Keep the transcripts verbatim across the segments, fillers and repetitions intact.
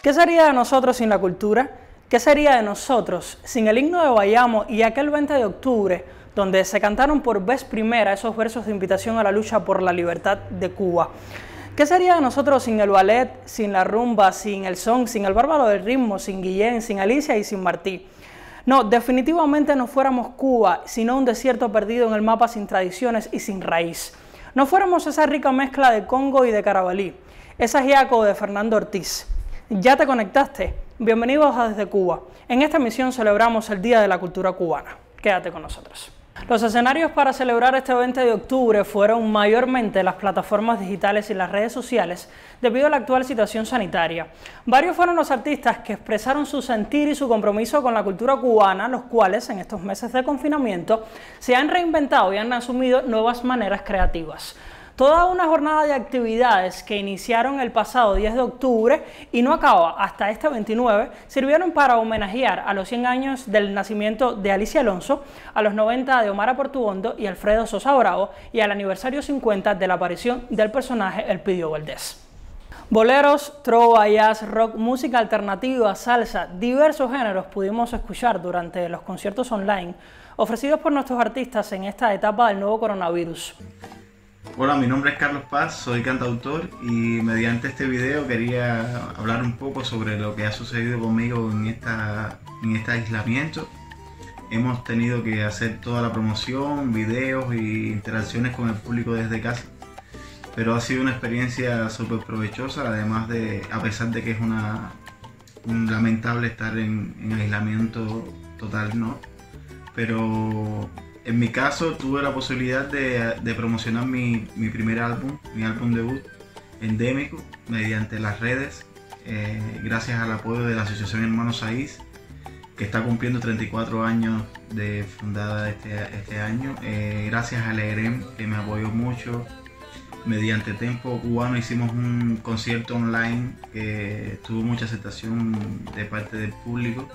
¿Qué sería de nosotros sin la cultura? ¿Qué sería de nosotros sin el himno de Bayamo y aquel veinte de octubre, donde se cantaron por vez primera esos versos de invitación a la lucha por la libertad de Cuba? ¿Qué sería de nosotros sin el ballet, sin la rumba, sin el son, sin el bárbaro del ritmo, sin Guillén, sin Alicia y sin Martí? No, definitivamente no fuéramos Cuba, sino un desierto perdido en el mapa sin tradiciones y sin raíz. No fuéramos esa rica mezcla de Congo y de Carabalí, esa Giaco de Fernando Ortiz. ¿Ya te conectaste? Bienvenidos a Desde Cuba. En esta emisión celebramos el Día de la Cultura Cubana. Quédate con nosotros. Los escenarios para celebrar este veinte de octubre fueron mayormente las plataformas digitales y las redes sociales debido a la actual situación sanitaria. Varios fueron los artistas que expresaron su sentir y su compromiso con la cultura cubana, los cuales en estos meses de confinamiento se han reinventado y han asumido nuevas maneras creativas. Toda una jornada de actividades que iniciaron el pasado diez de octubre y no acaba hasta este veintinueve, sirvieron para homenajear a los cien años del nacimiento de Alicia Alonso, a los noventa de Omar Portuondo y Alfredo Sosa Bravo y al aniversario cincuenta de la aparición del personaje Elpidio Valdés. Boleros, trova, jazz, rock, música alternativa, salsa, diversos géneros pudimos escuchar durante los conciertos online ofrecidos por nuestros artistas en esta etapa del nuevo coronavirus. Hola, mi nombre es Carlos Paz, soy cantautor y mediante este video quería hablar un poco sobre lo que ha sucedido conmigo en, esta, en este aislamiento. Hemos tenido que hacer toda la promoción, videos e interacciones con el público desde casa, pero ha sido una experiencia súper provechosa, además de, a pesar de que es una, un lamentable estar en, en aislamiento total, ¿no? Pero en mi caso tuve la posibilidad de, de promocionar mi, mi primer álbum, mi álbum debut, Endémico, mediante las redes, eh, gracias al apoyo de la Asociación Hermanos Saiz, que está cumpliendo treinta y cuatro años de fundada este, este año, eh, gracias a Legrem, que me apoyó mucho. Mediante Tempo Cubano hicimos un concierto online que tuvo mucha aceptación de parte del público.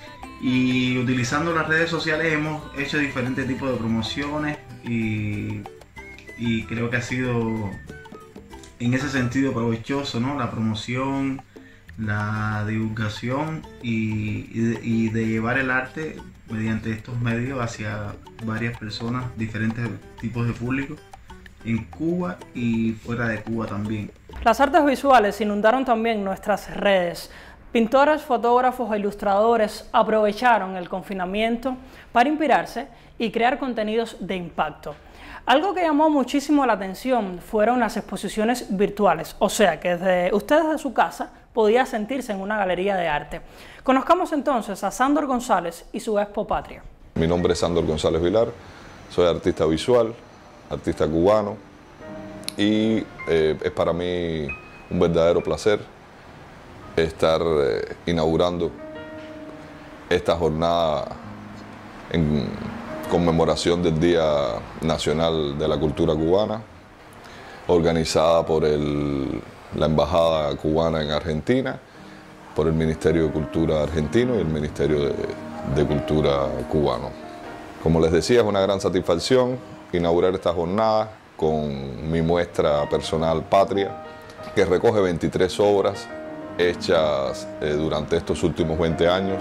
Y utilizando las redes sociales hemos hecho diferentes tipos de promociones y, y creo que ha sido en ese sentido provechoso, ¿no? La promoción, la divulgación y, y, de, y de llevar el arte mediante estos medios hacia varias personas, diferentes tipos de público en Cuba y fuera de Cuba también. Las artes visuales inundaron también nuestras redes. Pintores, fotógrafos e ilustradores aprovecharon el confinamiento para inspirarse y crear contenidos de impacto. Algo que llamó muchísimo la atención fueron las exposiciones virtuales, o sea que desde ustedes de su casa podía sentirse en una galería de arte. Conozcamos entonces a Sándor González y su Expo Patria. Mi nombre es Sándor González Vilar, soy artista visual, artista cubano y eh, es para mí un verdadero placer estar eh, inaugurando esta jornada en conmemoración del Día Nacional de la Cultura Cubana, organizada por el, la Embajada Cubana en Argentina, por el Ministerio de Cultura argentino y el Ministerio de, de Cultura cubano. Como les decía, es una gran satisfacción inaugurar esta jornada con mi muestra personal Patria, que recoge veintitrés obras hechas eh, durante estos últimos veinte años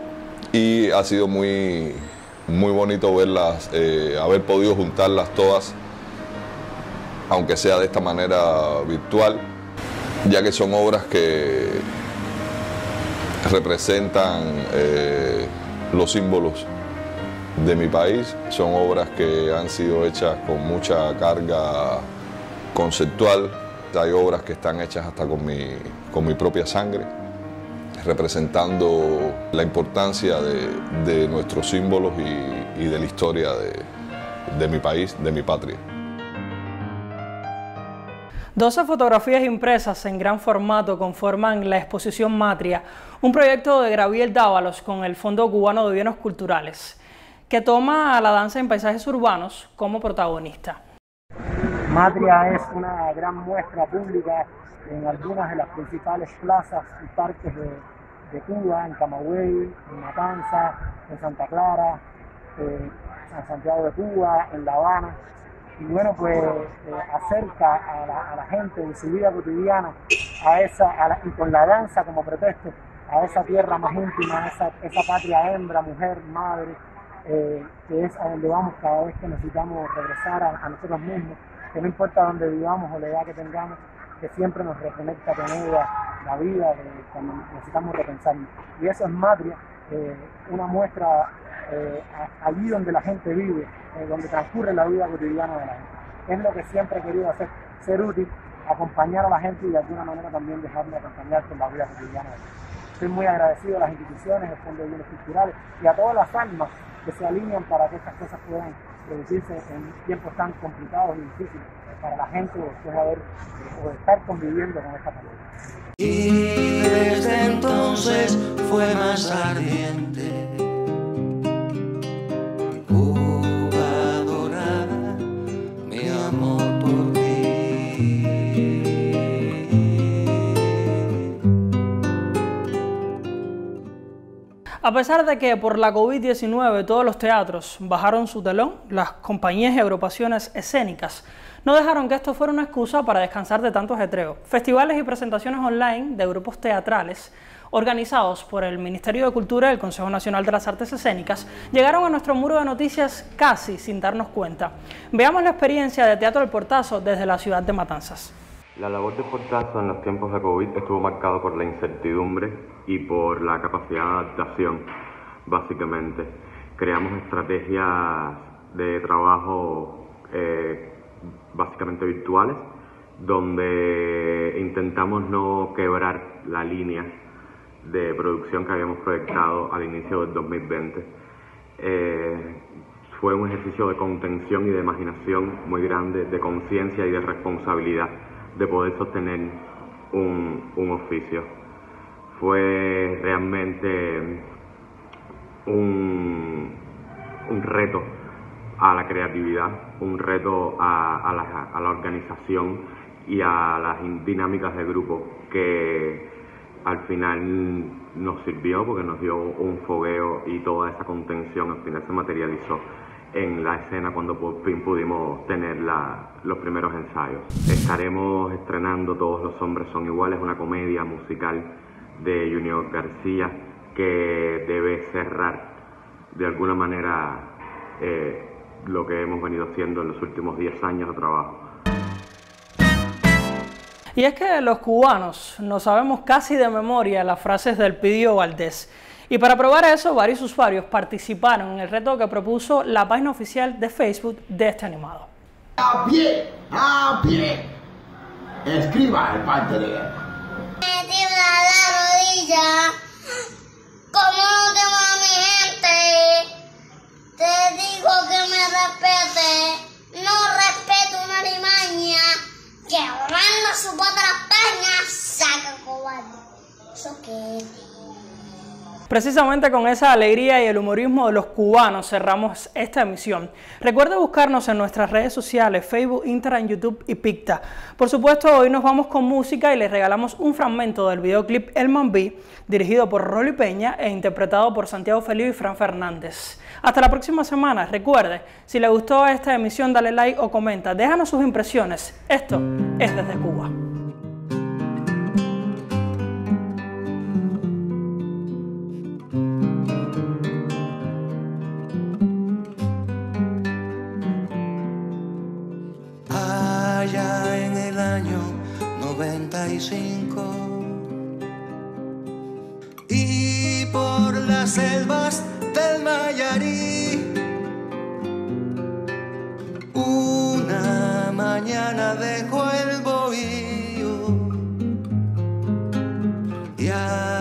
y ha sido muy, muy bonito verlas, eh, haber podido juntarlas todas, aunque sea de esta manera virtual, ya que son obras que representan eh, los símbolos de mi país, son obras que han sido hechas con mucha carga conceptual. Hay obras que están hechas hasta con mi, con mi propia sangre, representando la importancia de, de nuestros símbolos y, y de la historia de, de mi país, de mi patria. doce fotografías impresas en gran formato conforman la exposición Matria, un proyecto de Gabriel Dávalos con el Fondo Cubano de Bienes Culturales, que toma a la danza en paisajes urbanos como protagonista. Matria es una gran muestra pública en algunas de las principales plazas y parques de, de Cuba, en Camagüey, en Matanzas, en Santa Clara, eh, en Santiago de Cuba, en La Habana. y bueno, pues eh, acerca a la, a la gente en su vida cotidiana a esa, a la, y con la danza como pretexto, a esa tierra más íntima, a esa, esa patria hembra, mujer, madre, eh, que es a donde vamos cada vez que necesitamos regresar a, a nosotros mismos, que no importa dónde vivamos o la edad que tengamos, que siempre nos reconecta con ella la vida de cuando necesitamos repensarnos. Y eso es Matria, eh, una muestra eh, allí donde la gente vive, eh, donde transcurre la vida cotidiana de la gente. Es lo que siempre he querido hacer, ser útil, acompañar a la gente y de alguna manera también dejarme acompañar con la vida cotidiana de la gente. Estoy muy agradecido a las instituciones, al Fondo de Bienes Culturales y a todas las almas que se alinean para que estas cosas puedan producirse en tiempos tan complicados y difíciles para la gente después de haber eh, o de estar conviviendo con esta pandemia. Y desde entonces fue más ardiente. Cuba dorada, mi amor por ti. A pesar de que por la COVID diecinueve todos los teatros bajaron su telón, las compañías y agrupaciones escénicas no dejaron que esto fuera una excusa para descansar de tanto ajetreo. Festivales y presentaciones online de grupos teatrales organizados por el Ministerio de Cultura y el Consejo Nacional de las Artes Escénicas llegaron a nuestro muro de noticias casi sin darnos cuenta. Veamos la experiencia de Teatro El Portazo desde la ciudad de Matanzas. La labor de Portazo en los tiempos de COVID estuvo marcado por la incertidumbre y por la capacidad de adaptación, básicamente. Creamos estrategias de trabajo eh, básicamente virtuales, donde intentamos no quebrar la línea de producción que habíamos proyectado al inicio del dos mil veinte. Eh, fue un ejercicio de contención y de imaginación muy grande, de conciencia y de responsabilidad de poder sostener un, un oficio. Fue realmente un, un reto a la creatividad, un reto a, a, la, a la organización y a las dinámicas de grupo que al final nos sirvió porque nos dio un fogueo y toda esa contención al final se materializó en la escena cuando por fin pudimos tener la, los primeros ensayos. Estaremos estrenando Todos los hombres son iguales, una comedia musical de Junior García que debe cerrar de alguna manera eh, lo que hemos venido haciendo en los últimos diez años de trabajo. Y es que los cubanos no sabemos casi de memoria las frases del Pidio Valdés. Y para probar eso, varios usuarios participaron en el reto que propuso la página oficial de Facebook de este animado. A pie, a pie, escriba el parte de guerra. Me tiembla la rodilla, como no tengo a mi gente, te digo que me respete, no respeto una limaña, que ahorrando su bota las peñas, saca cobarde. ¿Eso qué es? Precisamente con esa alegría y el humorismo de los cubanos cerramos esta emisión. Recuerda buscarnos en nuestras redes sociales, Facebook, Instagram, YouTube y Picta. Por supuesto, hoy nos vamos con música y les regalamos un fragmento del videoclip El Mambí, dirigido por Rolly Peña e interpretado por Santiago Feliu y Fran Fernández. Hasta la próxima semana. Recuerde, si le gustó esta emisión, dale like o comenta. Déjanos sus impresiones. Esto es Desde Cuba. Allá en el año noventa y cinco y por las selvas del Mayarí, una mañana dejó el bohío y a